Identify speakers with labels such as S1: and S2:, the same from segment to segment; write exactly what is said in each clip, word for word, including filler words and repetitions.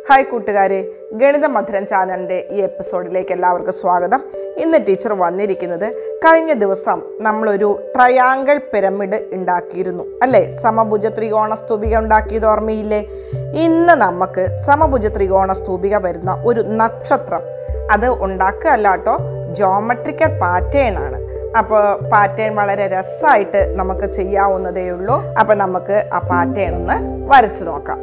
S1: Hi കൂട്ടുകാരെ, ഗണിത മധുരം ചാനലിൻ്റെ ഈ എപ്പിസോഡിലേക്ക് എല്ലാവർക്കും സ്വാഗതം. ഇന്ന് ടീച്ചർ വന്നിരിക്കുന്നത് കഴിഞ്ഞ ദിവസം നമ്മളൊരു ട്രയാങ്കിൾ പിരമിഡ് ഉണ്ടാക്കിയിരുന്നു അല്ലേ? സമഭുജ ത്രികോണ സ്തൂപിക ഉണ്ടാക്കിയത് ഓർമ്മയില്ലേ? ഇന്ന് നമുക്ക് സമഭുജ ത്രികോണ സ്തൂപിക വരുന്ന ഒരു നക്ഷത്രം അത് ഉണ്ടാക്കുക അല്ല കേട്ടോ, ജോമെട്രിക്കൽ പാറ്റേൺ ആണ്. അപ്പോൾ പാറ്റേൺ വളരെ രസമായിട്ട് നമുക്ക് ചെയ്യാവുന്നതേ ഉള്ളൂ. അപ്പം നമുക്ക് ആ പാറ്റേൺ ഒന്ന് വരച്ചു നോക്കാം.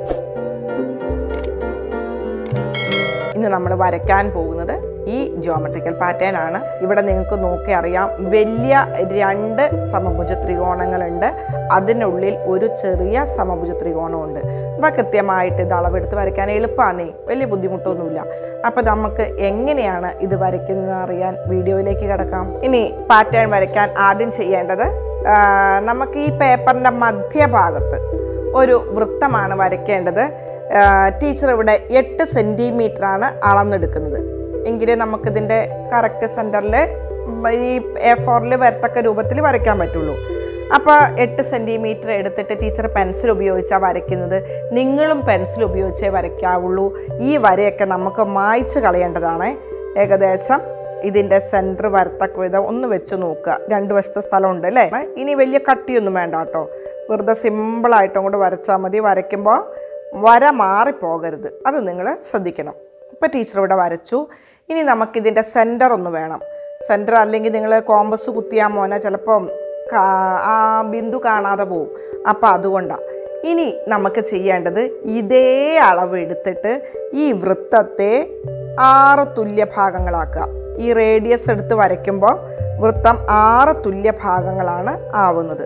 S1: ഇന്ന് നമ്മൾ വരയ്ക്കാൻ പോകുന്നത് ഈ ജോമെട്രിക്കൽ പാറ്റേൺ ആണ്. ഇവിടെ നിങ്ങൾക്ക് നോക്കി അറിയാം, വലിയ രണ്ട് സമഭുജ ത്രികോണങ്ങളുണ്ട്, അതിനുള്ളിൽ ഒരു ചെറിയ സമഭുജ ത്രികോണമുണ്ട്. അപ്പോൾ കൃത്യമായിട്ട് ഇത് അളവെടുത്ത് വരയ്ക്കാൻ എളുപ്പമാണ്, വലിയ ബുദ്ധിമുട്ടൊന്നുമില്ല. അപ്പോൾ നമുക്ക് എങ്ങനെയാണ് ഇത് വരയ്ക്കുന്നത് അറിയാൻ വീഡിയോയിലേക്ക് കിടക്കാം. ഇനി പാറ്റേൺ വരയ്ക്കാൻ ആദ്യം ചെയ്യേണ്ടത്, നമുക്ക് ഈ പേപ്പറിൻ്റെ മധ്യഭാഗത്ത് ഒരു വൃത്തമാണ് വരയ്ക്കേണ്ടത്. ടീച്ചർ ഇവിടെ എട്ട് സെൻറ്റിമീറ്റർ ആണ് അളന്നെടുക്കുന്നത്. എങ്കിലേ നമുക്കിതിൻ്റെ കറക്റ്റ് സെൻറ്ററിൽ ഈ എ ഫോറിൽ വരത്തക്ക രൂപത്തിൽ വരയ്ക്കാൻ പറ്റുള്ളൂ. അപ്പോൾ എട്ട് സെൻറ്റിമീറ്റർ എടുത്തിട്ട് ടീച്ചർ പെൻസിൽ ഉപയോഗിച്ചാണ് വരയ്ക്കുന്നത്. നിങ്ങളും പെൻസിൽ ഉപയോഗിച്ചേ വരയ്ക്കാവുള്ളൂ. ഈ വരയൊക്കെ നമുക്ക് മായ്ച്ച് കളയേണ്ടതാണ്. ഏകദേശം ഇതിൻ്റെ സെൻറ്റർ വരത്തക്ക വിധം ഒന്ന് വെച്ച് നോക്കുക. രണ്ട് വശത്തെ സ്ഥലമുണ്ട് അല്ലേ? ഇനി വലിയ കട്ടിയൊന്നും വേണ്ട കേട്ടോ, വെറുതെ സിമ്പിളായിട്ടും കൂടെ വരച്ചാൽ മതി. വരയ്ക്കുമ്പോൾ വര മാറിപ്പോകരുത്, അത് നിങ്ങൾ ശ്രദ്ധിക്കണം. ഇപ്പോൾ ടീച്ചർ ഇവിടെ വരച്ചു. ഇനി നമുക്കിതിൻ്റെ സെൻറ്റർ ഒന്ന് വേണം. സെൻറ്റർ അല്ലെങ്കിൽ നിങ്ങൾ കോമ്പസ് കുത്തിയാൽ മോനെ ചിലപ്പം ആ ബിന്ദു കാണാതെ പോവും. അപ്പോൾ അതുകൊണ്ടാണ് ഇനി നമുക്ക് ചെയ്യേണ്ടത്, ഇതേ അളവ് എടുത്തിട്ട് ഈ വൃത്തത്തെ ആറ് തുല്യ ഭാഗങ്ങളാക്കുക. ഈ റേഡിയസ് എടുത്ത് വരയ്ക്കുമ്പോൾ വൃത്തം ആറ് തുല്യ ഭാഗങ്ങളാണ് ആവുന്നത്.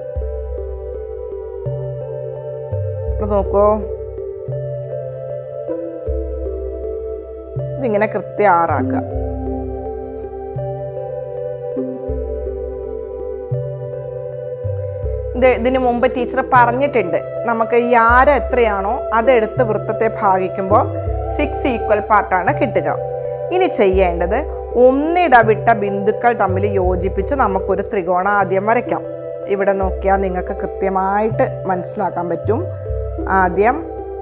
S1: നോക്കൂ, ഇതിങ്ങനെ കൃത്യം ആറാക്കുക. ഇത് ഇതിനു മുമ്പ് ടീച്ചർ പറഞ്ഞിട്ടുണ്ട്, നമുക്ക് ഈ ആരം എത്രയാണോ അതെടുത്ത് വൃത്തത്തെ ഭാഗിക്കുമ്പോൾ സിക്സ് ഈക്വൽ പാർട്ടാണ് കിട്ടുക. ഇനി ചെയ്യേണ്ടത്, ഒന്നിടവിട്ട ബിന്ദുക്കൾ തമ്മിൽ യോജിപ്പിച്ച് നമുക്കൊരു ത്രികോണം ആദ്യം വരയ്ക്കാം. ഇവിടെ നോക്കിയാൽ നിങ്ങൾക്ക് കൃത്യമായിട്ട് മനസ്സിലാക്കാൻ പറ്റും. ആദ്യം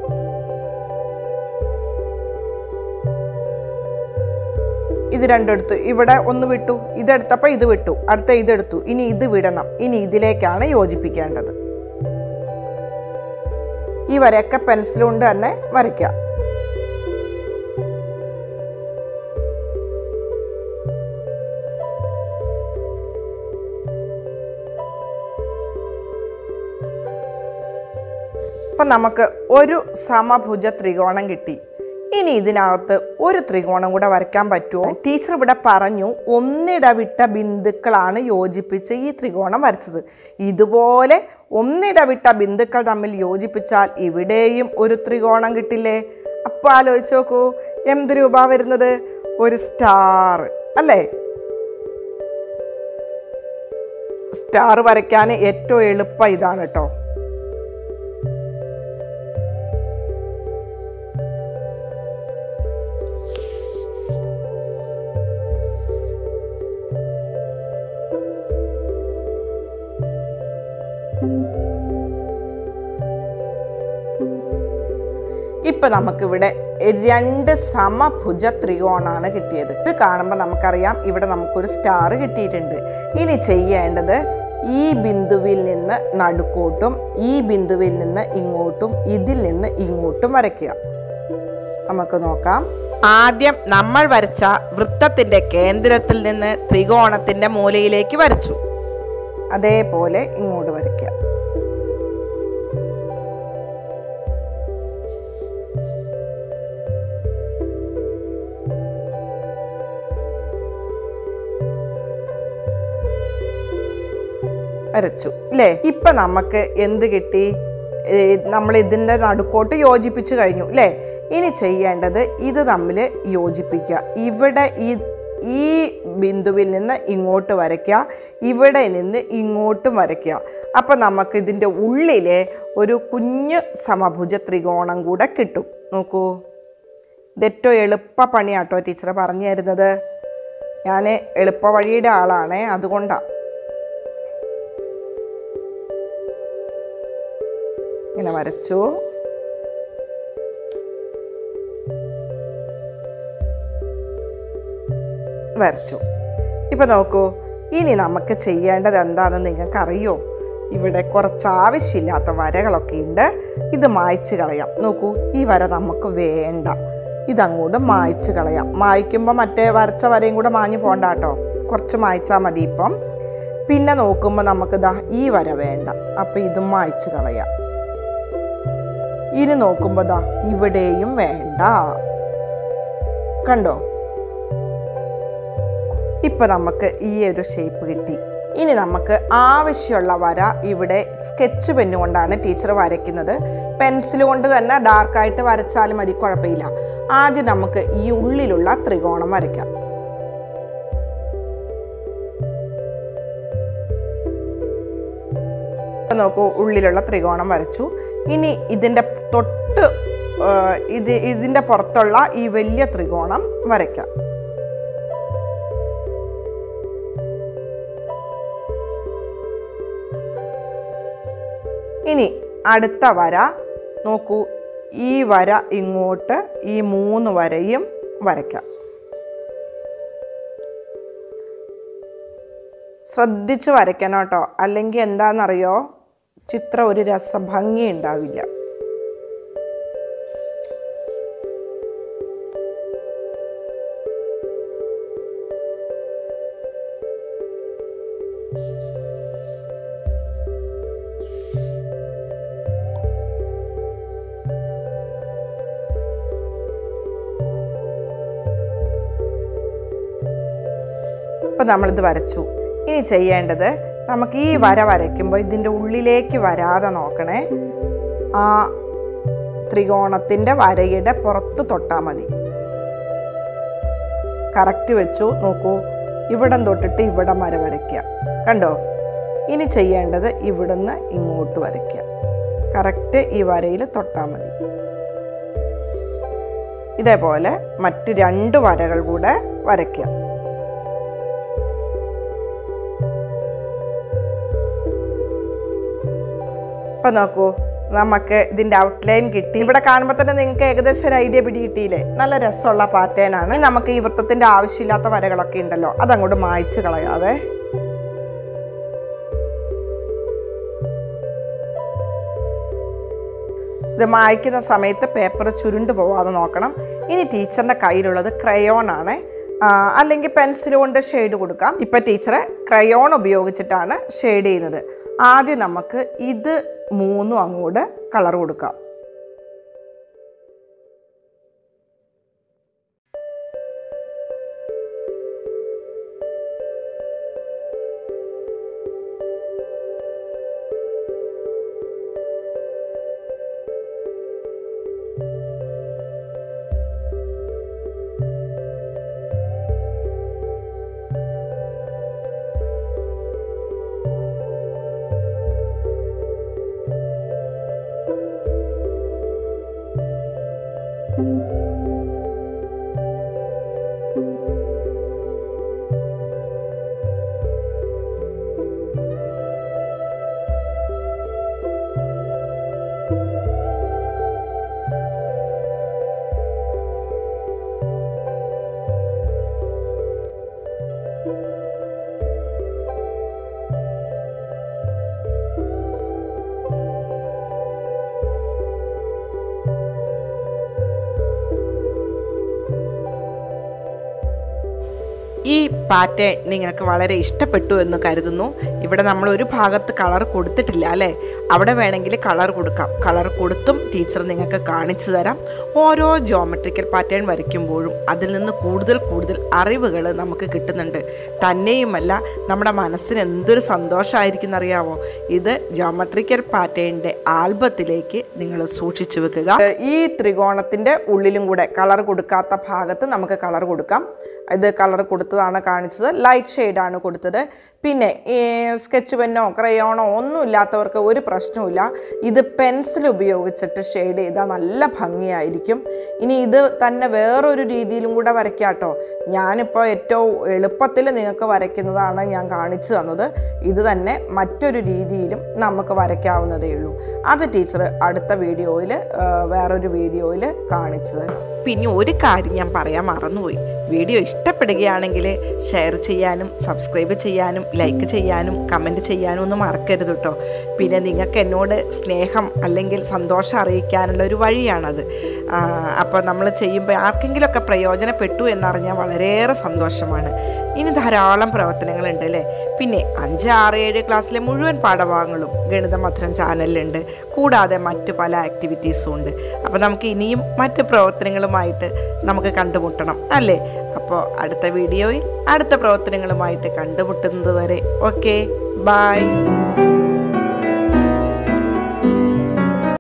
S1: ഇത് രണ്ടെടുത്തു, ഇവിടെ ഒന്ന് വിട്ടു, ഇതെടുത്തപ്പോൾ ഇത് വിട്ടു, അടുത്ത ഇതെടുത്തു, ഇനി ഇത് വിടണം. ഇനി ഇതിലേക്കാണ് യോജിപ്പിക്കേണ്ടത്. ഈ വരയൊക്കെ പെൻസിൽ കൊണ്ട് തന്നെ വരയ്ക്കാം. അപ്പം നമുക്ക് ഒരു സമഭുജ ത്രികോണം കിട്ടി. ഇനി ഇതിനകത്ത് ഒരു ത്രികോണം കൂടെ വരയ്ക്കാൻ പറ്റുമോ? ടീച്ചർ ഇവിടെ പറഞ്ഞു, ഒന്നിടവിട്ട ബിന്ദുക്കളാണ് യോജിപ്പിച്ച് ഈ ത്രികോണം വരച്ചത്. ഇതുപോലെ ഒന്നിടവിട്ട ബിന്ദുക്കൾ തമ്മിൽ യോജിപ്പിച്ചാൽ ഇവിടെയും ഒരു ത്രികോണം കിട്ടില്ലേ? അപ്പോൾ ആലോചിച്ച് നോക്കൂ, എന്ത് രൂപ വരുന്നത്? ഒരു സ്റ്റാർ അല്ലേ? സ്റ്റാർ വരയ്ക്കാൻ ഏറ്റവും എളുപ്പം ഇതാണ് കേട്ടോ. ഇപ്പം നമുക്കിവിടെ രണ്ട് സമഭുജ ത്രികോണമാണ് കിട്ടിയത്. ഇത് കാണുമ്പോൾ നമുക്കറിയാം ഇവിടെ നമുക്കൊരു സ്റ്റാർ കിട്ടിയിട്ടുണ്ട്. ഇനി ചെയ്യേണ്ടത്, ഈ ബിന്ദുവിൽ നിന്ന് നടുക്കോട്ടും ഈ ബിന്ദുവിൽ നിന്ന് ഇങ്ങോട്ടും ഇതിൽ നിന്ന് ഇങ്ങോട്ടും വരയ്ക്കുക. നമുക്ക് നോക്കാം. ആദ്യം നമ്മൾ വരച്ച വൃത്തത്തിൻ്റെ കേന്ദ്രത്തിൽ നിന്ന് ത്രികോണത്തിൻ്റെ മൂലയിലേക്ക് വരച്ചു. അതേപോലെ ഇങ്ങോട്ട് വരയ്ക്കുക. വരച്ചു അല്ലേ? ഇപ്പം നമുക്ക് എന്ത് കിട്ടി? നമ്മൾ ഇതിൻ്റെ നടുക്കോട്ട് യോജിപ്പിച്ചു കഴിഞ്ഞു അല്ലേ? ഇനി ചെയ്യേണ്ടത് ഇത് തമ്മിൽ യോജിപ്പിക്കുക. ഇവിടെ ഈ ഈ ബിന്ദുവിൽ നിന്ന് ഇങ്ങോട്ട് വരയ്ക്കുക, ഇവിടെ നിന്ന് ഇങ്ങോട്ടും വരയ്ക്കുക. അപ്പം നമുക്ക് ഇതിൻ്റെ ഉള്ളിലെ ഒരു കുഞ്ഞു സമഭുജ ത്രികോണം കൂടെ കിട്ടും. നോക്കൂ, ഇതേറ്റവും എളുപ്പ പണിയാട്ടോ ടീച്ചർ പറഞ്ഞു തരുന്നത്. ഞാൻ എളുപ്പ വഴിയുടെ ആളാണേ, അതുകൊണ്ടാണ്. ഇങ്ങനെ വരച്ചു. വരച്ചു. ഇപ്പം നോക്കൂ, ഇനി നമുക്ക് ചെയ്യേണ്ടത് എന്താണെന്ന് നിങ്ങൾക്കറിയോ? ഇവിടെ കുറച്ച് ആവശ്യമില്ലാത്ത വരകളൊക്കെ ഉണ്ട്. ഇത് മായ്ച്ച് കളയാം. നോക്കൂ, ഈ വര നമുക്ക് വേണ്ട. ഇതങ്ങോട്ട് മായ്ച്ച് കളയാം. മായ്ക്കുമ്പോൾ മറ്റേ വരച്ച വരയും കൂടെ മാഞ്ഞു പോകണ്ട കേട്ടോ, കുറച്ച് മായ്ച്ചാൽ മതി. ഇപ്പം പിന്നെ നോക്കുമ്പോൾ നമുക്കിതാ ഈ വര വേണ്ട, അപ്പം ഇതും മായ്ച്ച് കളയാം. ഇനി നോക്കുമ്പോൾ ദാ ഇവിടെയും വേണ്ട. കണ്ടോ? ഇപ്പം നമുക്ക് ഈ ഒരു ഷേപ്പ് കിട്ടി. ഇനി നമുക്ക് ആവശ്യമുള്ള വര ഇവിടെ സ്കെച്ച് പെന്ന് കൊണ്ടാണ് ടീച്ചർ വരയ്ക്കുന്നത്. പെൻസിൽ കൊണ്ട് തന്നെ ഡാർക്കായിട്ട് വരച്ചാലും മതി, കുഴപ്പമില്ല. ആദ്യം നമുക്ക് ഈ ഉള്ളിലുള്ള ത്രികോണം വരയ്ക്കാം. നോക്കൂ, ഉള്ളിലുള്ള ത്രികോണം വരച്ചു. ഇനി ഇതിൻ്റെ തൊട്ട് ഇത് ഇതിൻ്റെ പുറത്തുള്ള ഈ വലിയ ത്രികോണം വരയ്ക്കാം. ഇനി അടുത്ത വര നോക്കൂ, ഈ വര ഇങ്ങോട്ട് ഈ മൂന്ന് വരയും വരയ്ക്കാം. ശ്രദ്ധിച്ച് വരയ്ക്കണം കേട്ടോ, അല്ലെങ്കിൽ എന്താണെന്നറിയോ, ചിത്രം ഒരു രസഭംഗി ഉണ്ടാവില്ല. ഇപ്പം നമ്മളിത് വരച്ചു. ഇനി ചെയ്യേണ്ടത്, നമുക്ക് ഈ വര വരയ്ക്കുമ്പോൾ ഇതിൻ്റെ ഉള്ളിലേക്ക് വരാതെ നോക്കണേ. ആ ത്രികോണത്തിൻ്റെ വരയുടെ പുറത്ത് തൊട്ടാൽ മതി. കറക്റ്റ് വെച്ചു. നോക്കൂ, ഇവിടം തൊട്ടിട്ട് ഇവിടം വര വരയ്ക്കുക. കണ്ടോ? ഇനി ചെയ്യേണ്ടത് ഇവിടുന്ന് ഇങ്ങോട്ട് വരയ്ക്കുക. കറക്റ്റ് ഈ വരയിൽ തൊട്ടാൽ മതി. ഇതേപോലെ മറ്റ് രണ്ട് വരകൾ കൂടെ വരയ്ക്കുക. ഇപ്പം നോക്കൂ, നമുക്ക് ഇതിൻ്റെ ഔട്ട്ലൈൻ കിട്ടി. ഇവിടെ കാണുമ്പോൾ തന്നെ നിങ്ങൾക്ക് ഏകദേശം ഒരു ഐഡിയ പിടികിട്ടിയില്ലേ? നല്ല രസമുള്ള പാറ്റേൺ ആണ്. നമുക്ക് ഈ വൃത്തത്തിൻ്റെ ആവശ്യമില്ലാത്ത വരകളൊക്കെ ഉണ്ടല്ലോ, അതങ്ങോട്ട് മായ്ച്ച് കളയാതെ. ഇത് മായ്ക്കുന്ന സമയത്ത് പേപ്പർ ചുരുണ്ട് പോവാതെ നോക്കണം. ഇനി ടീച്ചറിൻ്റെ കയ്യിലുള്ളത് ക്രയോൺ ആണ്, അല്ലെങ്കിൽ പെൻസിൽ കൊണ്ട് ഷെയ്ഡ് കൊടുക്കാം. ഇപ്പം ടീച്ചർ ക്രയോൺ ഉപയോഗിച്ചിട്ടാണ് ഷെയ്ഡ് ചെയ്യുന്നത്. ആദ്യം നമുക്ക് ഇത് മൂന്നും അങ്ങോട്ട് കളർ കൊടുക്കാം. ഈ പാറ്റേൺ നിങ്ങൾക്ക് വളരെ ഇഷ്ടപ്പെട്ടു എന്ന് കരുതുന്നു. ഇവിടെ നമ്മൾ ഒരു ഭാഗത്ത് കളർ കൊടുത്തിട്ടില്ല അല്ലേ? അവിടെ വേണമെങ്കിൽ കളർ കൊടുക്കാം. കളർ കൊടുത്തും ടീച്ചർ നിങ്ങൾക്ക് കാണിച്ചു തരാം. ഓരോ ജിയോമെട്രിക്കൽ പാറ്റേൺ വരയ്ക്കുമ്പോഴും അതിൽ നിന്ന് കൂടുതൽ കൂടുതൽ അറിവുകൾ നമുക്ക് കിട്ടുന്നുണ്ട്. തന്നെയുമല്ല, നമ്മുടെ മനസ്സിന് എന്തൊരു സന്തോഷമായിരിക്കും എന്നറിയാമോ? ഇത് ജിയോമെട്രിക്കൽ പാറ്റേണിൻ്റെ ആൽബത്തിലേക്ക് നിങ്ങൾ സൂക്ഷിച്ചു വെക്കുക. ഈ ത്രികോണത്തിൻ്റെ ഉള്ളിലും കൂടെ കളർ കൊടുക്കാത്ത ഭാഗത്ത് നമുക്ക് കളർ കൊടുക്കാം. ഇത് കളർ കൊടുത്തതാണ് കാണിച്ചത്, ലൈറ്റ് ഷെയ്ഡാണ് കൊടുത്തത്. പിന്നെ ഈ സ്കെച്ച് പെന്നോ ക്രയോണോ ഒന്നും ഇല്ലാത്തവർക്ക് ഒരു പ്രശ്നവുമില്ല. ഇത് പെൻസിൽ ഉപയോഗിച്ചിട്ട് ഷെയ്ഡ് ചെയ്താൽ നല്ല ഭംഗിയായിരിക്കും. ഇനി ഇത് തന്നെ വേറൊരു രീതിയിലും കൂടെ വരയ്ക്കാം കേട്ടോ. ഞാനിപ്പോൾ ഏറ്റവും എളുപ്പത്തിൽ നിങ്ങൾക്ക് വരയ്ക്കുന്നതാണ് ഞാൻ കാണിച്ചു തന്നത്. ഇത് തന്നെ മറ്റൊരു രീതിയിലും നമുക്ക് വരയ്ക്കാവുന്നതേ ഉള്ളൂ. അത് ടീച്ചർ അടുത്ത വീഡിയോയിൽ വേറൊരു വീഡിയോയിൽ കാണിച്ചു തരാം. പിന്നെ ഒരു കാര്യം ഞാൻ പറയാൻ മറന്നുപോയി. വീഡിയോ ഇഷ്ടപ്പെടുകയാണെങ്കിൽ ഷെയർ ചെയ്യാനും സബ്സ്ക്രൈബ് ചെയ്യാനും ലൈക്ക് ചെയ്യാനും കമൻറ്റ് ചെയ്യാനും ഒന്നും മറക്കരുത് കേട്ടോ. പിന്നെ നിങ്ങൾക്ക് എന്നോട് സ്നേഹം അല്ലെങ്കിൽ സന്തോഷം അറിയിക്കാനുള്ള ഒരു വഴിയാണത്. അപ്പോൾ നമ്മൾ ചെയ്യുമ്പോൾ ആർക്കെങ്കിലുമൊക്കെ പ്രയോജനപ്പെട്ടു എന്നറിഞ്ഞാൽ വളരെയേറെ സന്തോഷമാണ്. ഇനി ധാരാളം പ്രവർത്തനങ്ങളുണ്ട് അല്ലേ. പിന്നെ അഞ്ച് ആറ് ഏഴ് ക്ലാസ്സിലെ മുഴുവൻ പാഠഭാഗങ്ങളും ഗണിത മധുരം ചാനലിലുണ്ട്. കൂടാതെ മറ്റു പല ആക്ടിവിറ്റീസും ഉണ്ട്. അപ്പോൾ നമുക്ക് ഇനിയും മറ്റ് പ്രവർത്തനങ്ങളുമായിട്ട് നമുക്ക് കണ്ടുമുട്ടണം അല്ലേ. അപ്പോൾ അടുത്ത വീഡിയോയിൽ അടുത്ത പ്രവർത്തനങ്ങളുമായിട്ട് കണ്ടുമുട്ടുന്നത് വരെ ഓക്കെ ബൈ.